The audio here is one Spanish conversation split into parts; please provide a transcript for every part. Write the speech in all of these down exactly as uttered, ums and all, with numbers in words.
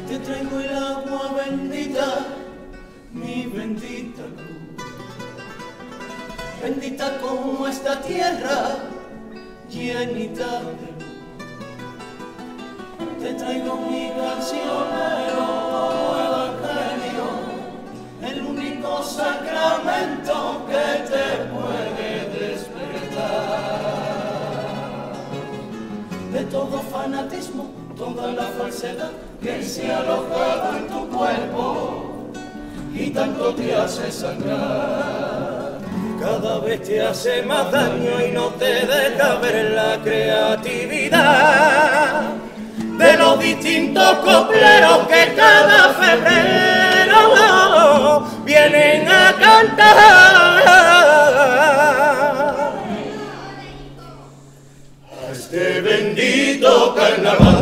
Te traigo el agua bendita, mi bendita cruz, bendita como esta tierra llenita de luz. Te traigo mi cancionero como evangelio, el único sacramento que te puede despertar de todo fanatismo, toda la falsedad que se ha alojado en tu cuerpo y tanto te hace sangrar. Cada vez te hace más daño y no te deja ver la creatividad de los distintos copleros que cada febrero vienen a cantar a este bendito carnaval.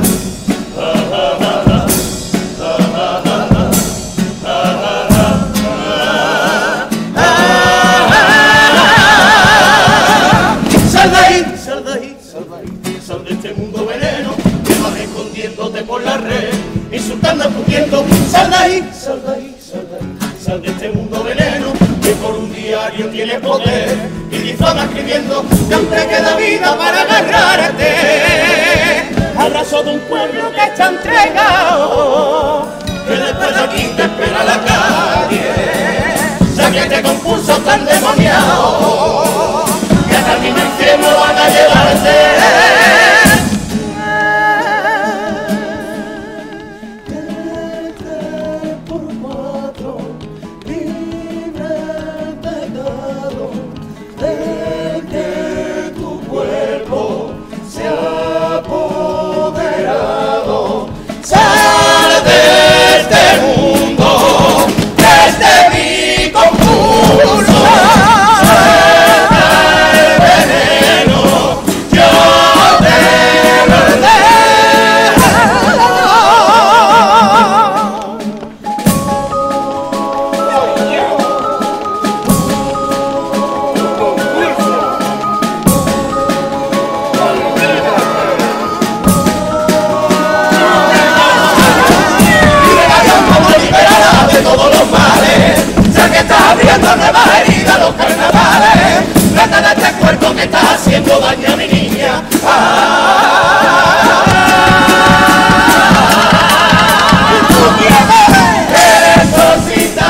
Sal de ahí, sal de ahí, sal de ahí, sal de este mundo veneno que vas escondiéndote por la red, insultando, escupiendo. Sal de ahí, sal de ahí, sal de ahí, sal de este mundo veneno que por un diario tiene poder y difama escribiendo que aún te queda vida para agarrarte al raso de un pueblo que está entregado, que después de aquí te espera la calle. Ya que este concurso tan demoniado, que hasta mi infierno van a llevarte. Nuevas heridas, los carnavales, trata de este cuerpo que está haciendo daño a mi niña. Ah, tú quieres resucitar.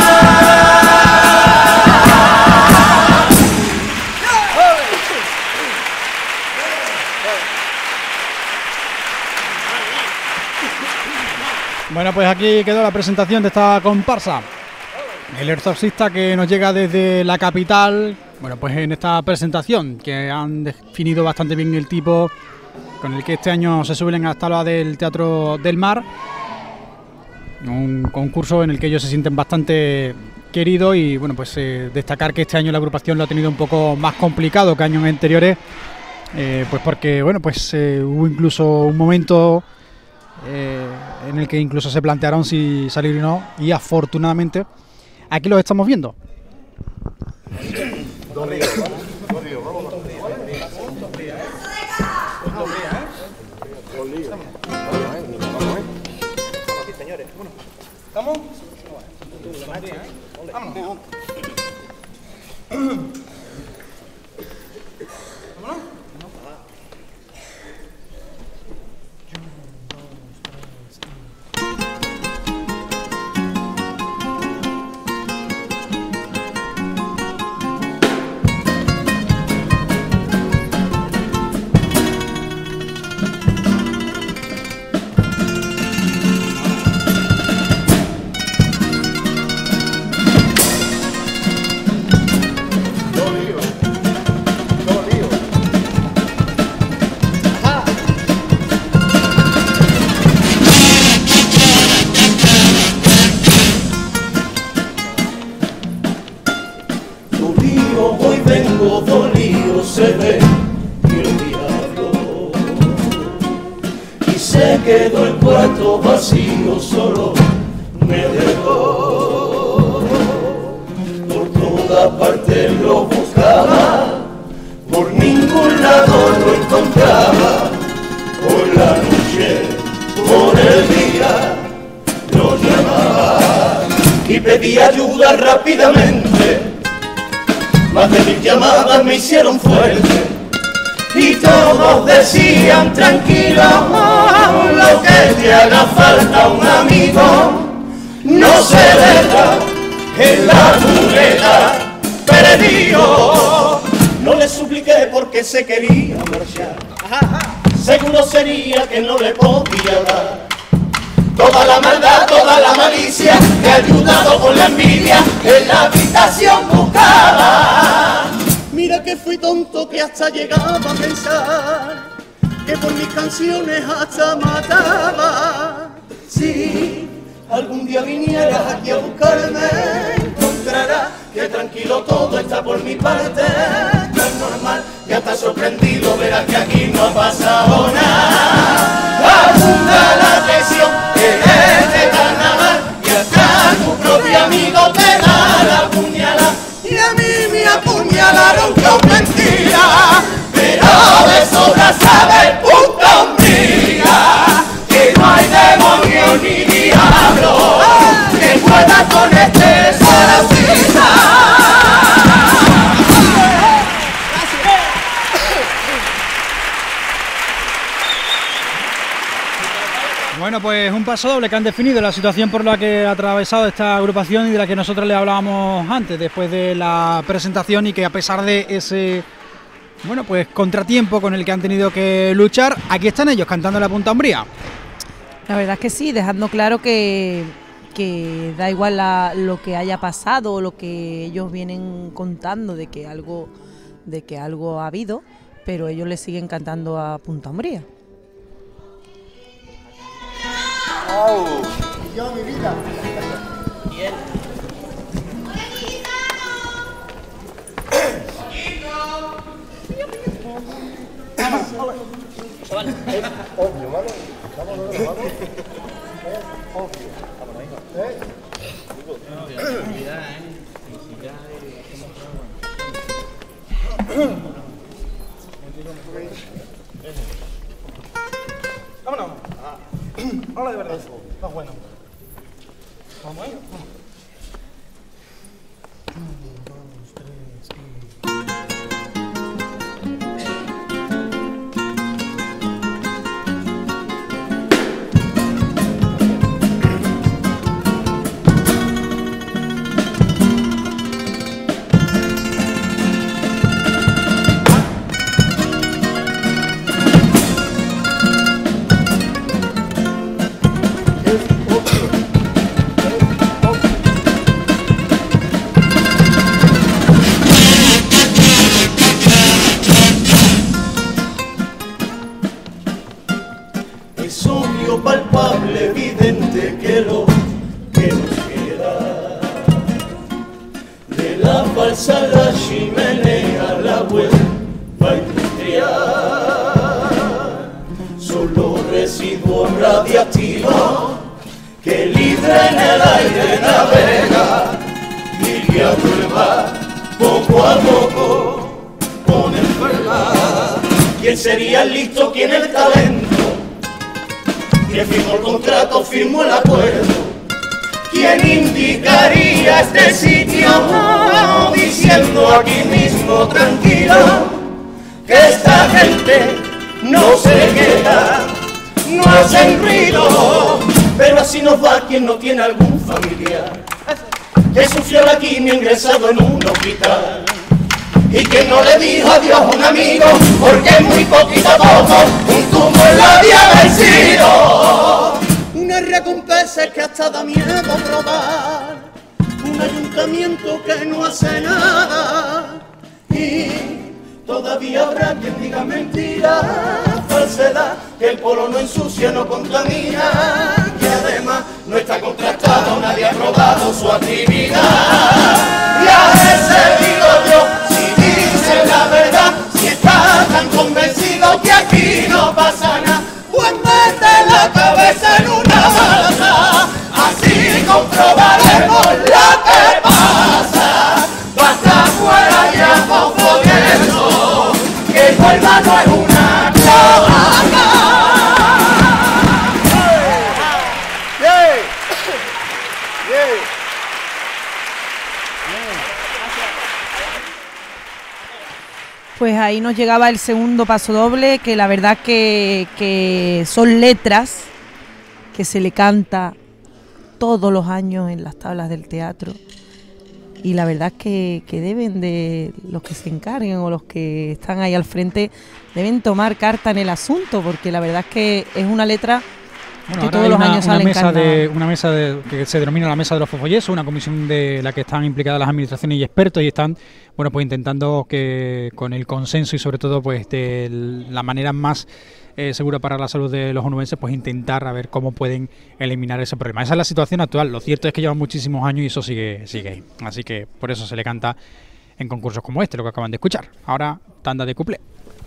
Bueno, pues aquí quedó la presentación de esta comparsa. El exorcista que nos llega desde la capital, bueno, pues en esta presentación que han definido bastante bien el tipo con el que este año se suben a la tabla del Teatro del Mar, un concurso en el que ellos se sienten bastante queridos y bueno, pues eh, destacar que este año la agrupación lo ha tenido un poco más complicado que años anteriores, eh, pues porque bueno, pues eh, hubo incluso un momento eh, en el que incluso se plantearon si salir o no, y afortunadamente aquí lo estamos viendo. Dos ríos, dos ríos, vamos. Dos líos. Vamos, eh, vamos, eh. Aquí, señores. ¿Estamos? Vámonos. Vámonos. Quedó el cuarto vacío, solo me dejó. Por toda parte lo buscaba, por ningún lado lo encontraba. Por la noche, por el día, y pedí ayuda rápidamente. Más de mil llamadas me hicieron fuerte y todos decían tranquilo, lo que te haga falta un amigo no se deja en la muleta perdido. No le supliqué porque se quería marchar, seguro sería que no le podía dar. Toda la maldad, toda la malicia, he ayudado con la envidia, en la habitación buscaba. Mira que fui tonto que hasta llegaba a pensar que por mis canciones hasta mataba. Si algún día vinieras aquí a buscarme, encontrarás que tranquilo todo está por mi parte. No es normal, ya estás sorprendido, verás que aquí no ha pasado nada. Abunda la traición que es de carnaval y hasta tu propio amigo te da la puñalada. Y a mí me apuñalaron con mentira, pero de sobra sabe el puto mía que no hay demonio ni diablo que pueda con este parasita. Bueno, pues un paso doble que han definido la situación por la que ha atravesado esta agrupación y de la que nosotros le hablábamos antes, después de la presentación, y que a pesar de ese, bueno, pues contratiempo con el que han tenido que luchar, aquí están ellos cantando la Punta Umbría. La verdad es que sí, dejando claro que, que da igual la, lo que haya pasado o lo que ellos vienen contando de que algo, de que algo ha habido, pero ellos le siguen cantando a Punta Umbría. ¡Au! Y yo, mi vida. Bien. Obvio, ¿vale? Vámonos, vámonos. Es obvio. Vámonos, venga. ¿Eh? Vámonos. Hola, de verdad. Está bueno. Vamos ahí. Vamos. Palpable, evidente que lo que nos queda de la falsa la chimenea, la vuelva industrial, solo residuos radiactivos que libre en el aire navega, lidiando el mar poco a poco con enfermedad. ¿Quién sería el listo, quién el talento? ¿Quién firmó el contrato, firmó el acuerdo? ¿Quién indicaría este sitio? Diciendo aquí mismo tranquilo que esta gente no se queda, no hacen ruido. Pero así nos va quien no tiene algún familiar que sufrió la quimio ingresado en un hospital, y que no le dijo adiós a un amigo porque muy poquito a poco un tumor le había vencido. Una recompensa que hasta da miedo probar, un ayuntamiento que no hace nada, y todavía habrá quien diga mentira, falsedad, que el polo no ensucia, no contamina, que además no está contrastado, nadie ha probado su actividad. Y a ese digo yo, la verdad, si estás tan convencido que aquí no pasa nada, pues mete la cabeza en una balanza, así comprobaremos lo que pasa. Basta fuera ya con gobierno, que el Huelva no es una cloaca. ¡Bien! ¡Bien! Pues ahí nos llegaba el segundo paso doble, que la verdad que, que son letras que se le canta todos los años en las tablas del teatro. Y la verdad es que, que deben de, los que se encarguen o los que están ahí al frente, deben tomar carta en el asunto, porque la verdad es que es una letra bueno, que ahora todos hay los una, años una salen mesa de carnaval. Una mesa de, que se denomina la Mesa de los Fofollesos, una comisión de la que están implicadas las administraciones y expertos y están, bueno, pues intentando que con el consenso y sobre todo pues de la manera más eh, segura para la salud de los onubenses, pues intentar a ver cómo pueden eliminar ese problema. Esa es la situación actual. Lo cierto es que llevan muchísimos años y eso sigue, sigue ahí. Así que por eso se le canta en concursos como este, lo que acaban de escuchar. Ahora, tanda de cuplé.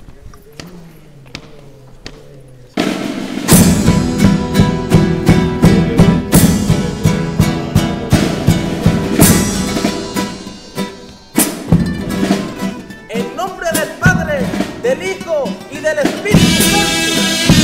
En nombre del Padre, del Hijo y del Espíritu Santo.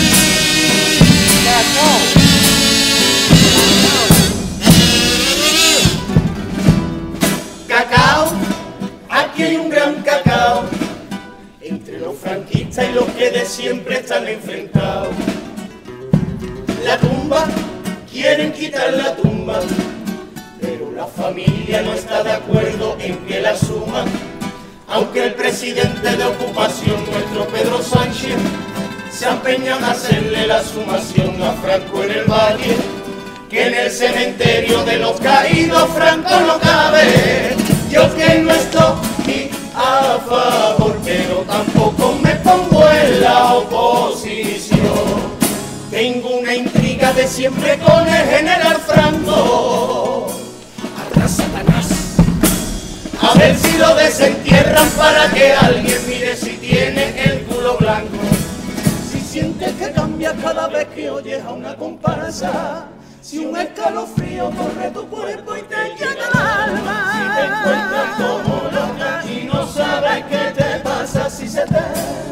Cacao, aquí hay un gran cacao, entre los franquistas y los que de siempre están enfrentados. La tumba, quieren quitar la tumba, pero la familia no está de acuerdo en que la suman. Aunque el presidente de ocupación, nuestro Pedro Sánchez, se empeña en hacerle la sumación a Franco en el valle, que en el cementerio de los caídos Franco no cabe. Yo que no estoy a favor, pero tampoco me pongo en la oposición. Tengo una intriga de siempre con el general Franco. Atrás, Satanás. A ver si lo desentierran para que alguien mire si tiene el culo blanco. Si sientes que cambia cada vez que oyes a una comparsa, si un escalofrío corre tu cuerpo y te llega al alma, si te encuentras como loca y no sabes qué te pasa, si se te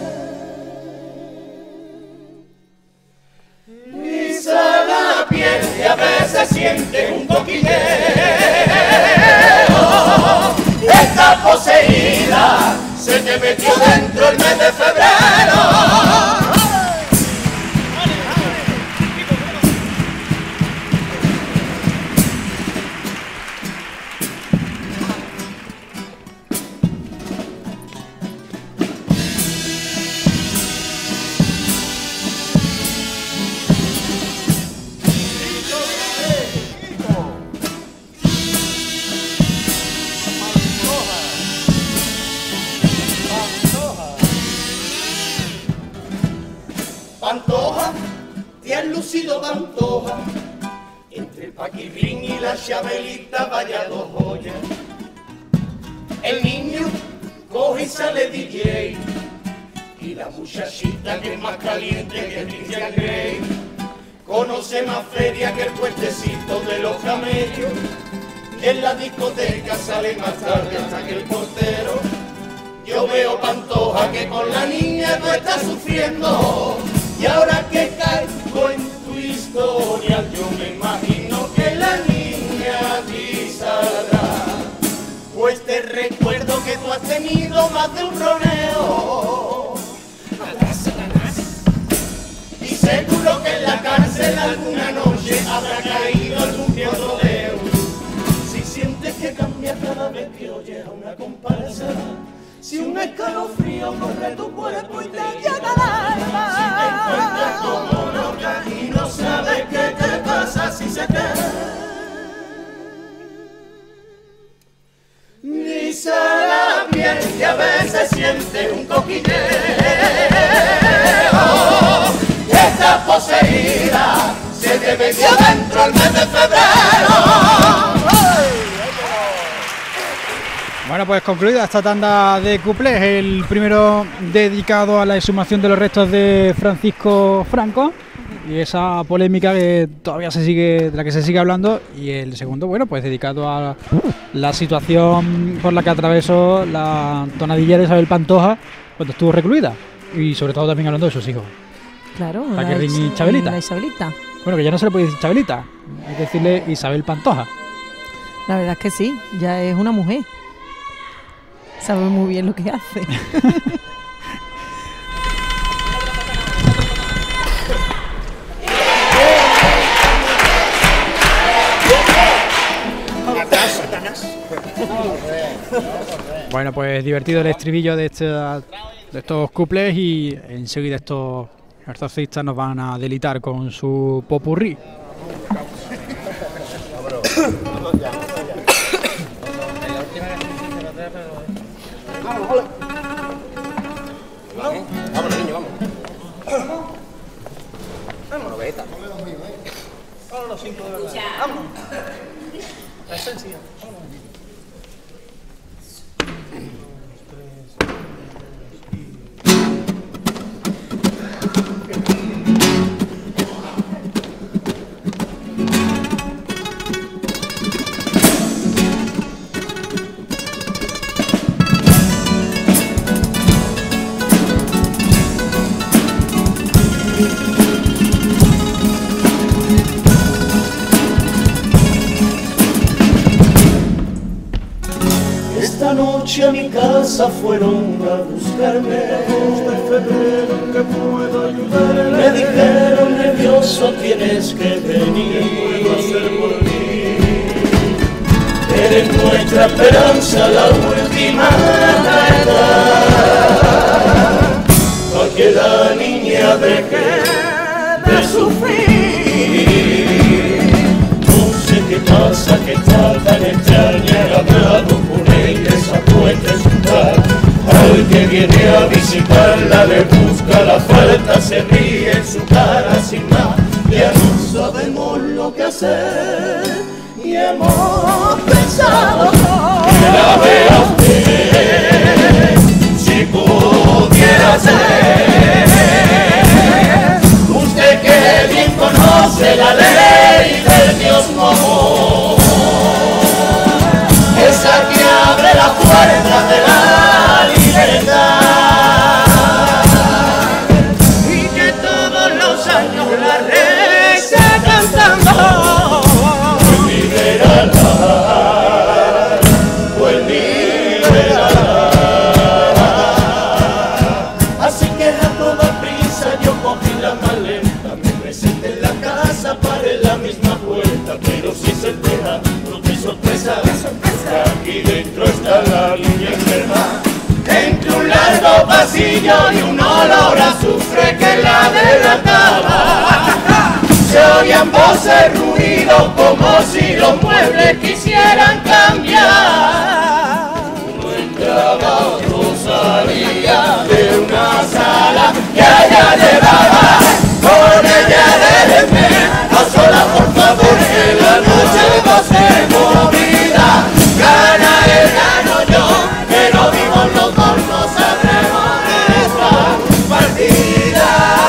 pisa la piel y a veces sientes un cosquilleo. Estás poseída, se te metió dentro el mes de febrero. Pantoja, te has lucido Pantoja, entre el paquirrín y la chabelita vaya dos joyas. El niño coge y sale D J, y la muchachita que es más caliente que Christian Grey, conoce más feria que el puentecito de los camellos, y en la discoteca sale más tarde hasta que el portero. Yo veo Pantoja que con la niña tú estás sufriendo. Y ahora que caigo en tu historia, yo me imagino que la niña a ti saldrá. Pues te recuerdo que tú has tenido más de un roneo. Atrás, Satanás. Y seguro que en la cárcel alguna noche habrá caído algún piodoleo. Si sientes que cambia cada vez que oyes a una comparsa, si un escalofrío corre tu cuerpo y te llega al alma, si te encuentras como loca y no sabes qué te pasa, si se te eriza la piel y a veces sientes un cosquilleo. Estás poseída, se te metió dentro el mes de febrero. Bueno, pues concluida esta tanda de cuplés, el primero dedicado a la exhumación de los restos de Francisco Franco y esa polémica que todavía se sigue, de la que se sigue hablando, y el segundo, bueno, pues dedicado a la situación por la que atravesó la tonadillera Isabel Pantoja cuando estuvo recluida, y sobre todo también hablando de sus hijos. Claro, ¿Para qué la rini Is- Chabelita? la Isabelita. Bueno, que ya no se le puede decir Chabelita, hay que decirle Isabel Pantoja. La verdad es que sí, ya es una mujer. Sabe muy bien lo que hace. Bueno, pues divertido el estribillo de, este, de estos cuples y enseguida estos exorcistas nos van a delitar con su popurrí. Vámonos, niño, vamos. Vámonos, Vegeta. Vámonos los cinco de verdad. Vámonos. La esencia. Esta noche a mi casa fueron a buscarme. De febrero que puedo ayudarle. Me dijeron nervioso tienes que venir. ¿Qué puedo hacer por ti? Eres nuestra esperanza, la última verdad. Para que la niña deje de sufrir. No sé qué pasa, que está tan extraña, he hablado con ella, esa puede escuchar. Al que viene a visitarla le busca la falta, se ríe en su cara sin más. Ya no sabemos lo que hacer y hemos pensado que la vea usted, si pudiera ser. Usted que bien conoce la ley del Dios Momo, esa que abre la puerta de la libertad y que todos los años la reza cantando. Pues liberarla, pues liberarla. Así que a toda prisa yo cogí la maleta, me presenté en la casa, paré la misma puerta, pero si se entera, no te sorpresa, que aquí dentro está la niña enferma. Entre un largo pasillo y un olor a azufre que la delataba, se oían voces, ruidos, como si los muebles quisieran cambiar. Uno entraba, otro salía de una sala que allá llevaba. Con ella déjenme a sola, por favor, que la noche va a ser movida. Gana él, gano yo, pero vivos los dos no sabremos de esta partida.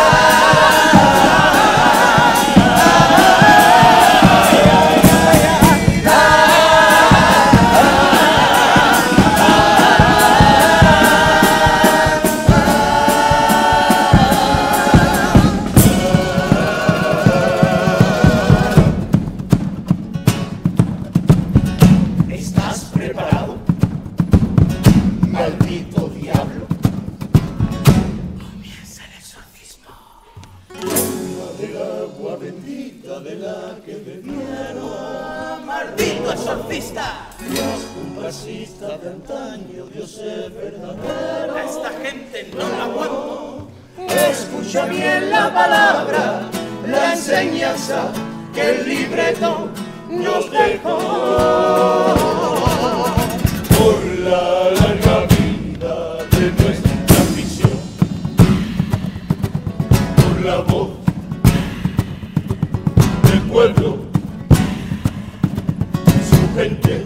¿Estás preparado? Maldito diablo. Comienza el exorcismo. Del agua bendita de la que bebieron. Maldito exorcista. Dios, un pasista de antaño, Dios es verdadero. A esta gente no la aguanto. Escucha bien la palabra, la enseñanza que el libreto nos dejó. Por la larga vida de nuestra misión, por la voz del pueblo, su gente,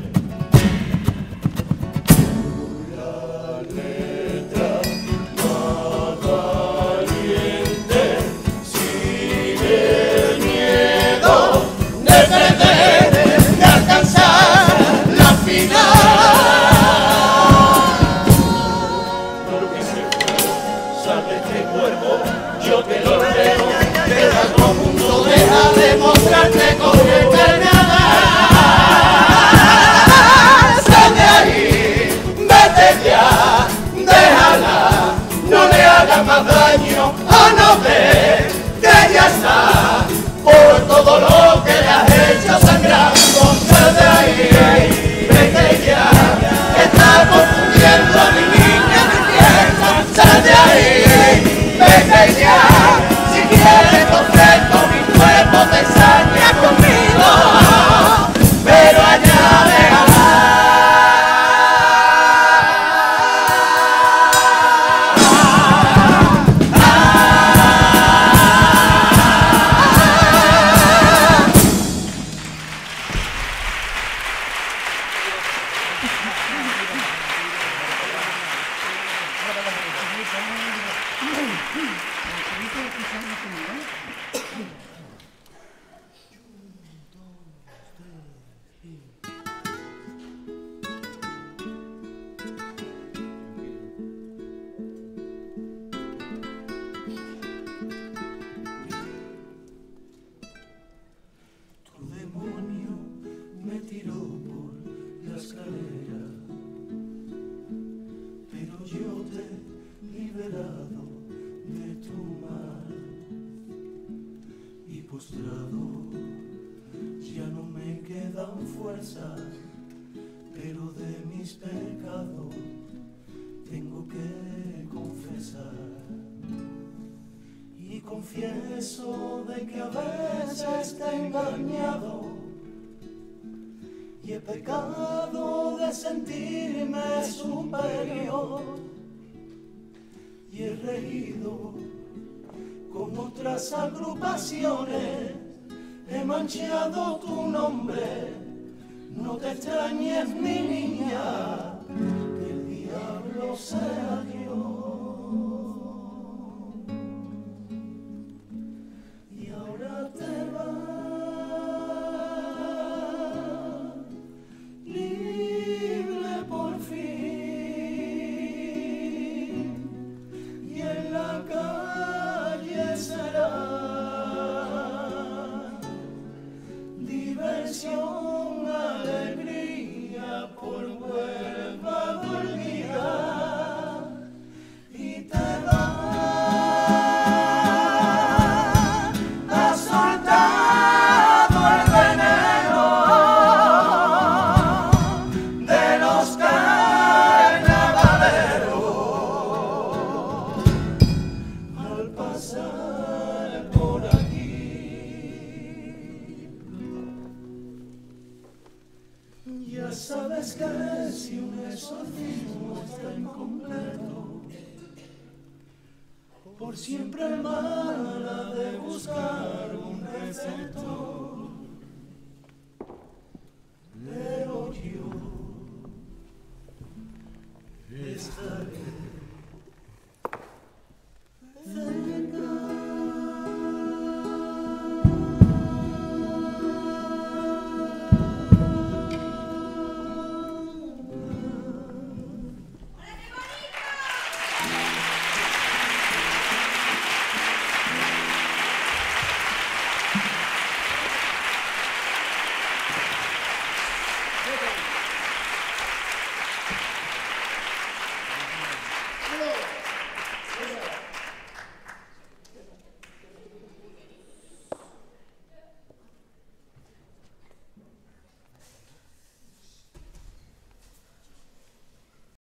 por la letra más valiente, sin el miedo de perder, de alcanzar la final. Por lo que se puede, sabe este cuerpo, yo te lo creo. Deja todo mundo, deja de mostrarte con el carnaval. me tiró por la escalera, pero yo te he liberado de tu mal y postrado ya no me quedan fuerzas, pero de mis pecados tengo que confesar. Y confieso de que a veces te he engañado y he pecado de sentirme superior y he reído con otras agrupaciones, he manchado tu nombre. No te extrañes, mi niña, que el diablo sea Dios. Y ahora te vas, libre por fin, y en la calle será diversión, por Huelva dormida, y te va a soltado el veneno de los carnavaleros al pasar por aquí. Ya sabes que si un exorcismo está incompleto, por siempre mala de buscar un receptor.